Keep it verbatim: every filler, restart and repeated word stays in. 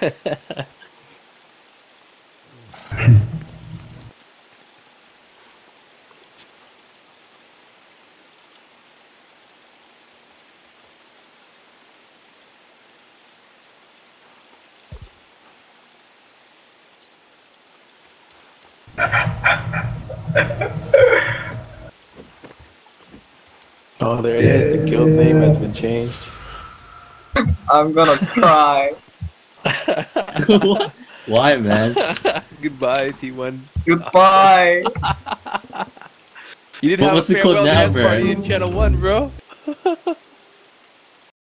Oh, there it is. The guild name has been changed. I'm gonna cry. Why, man? Goodbye, T one. Goodbye. You didn't Well, have what's a it called farewell now, dance bro? party in Channel One, bro.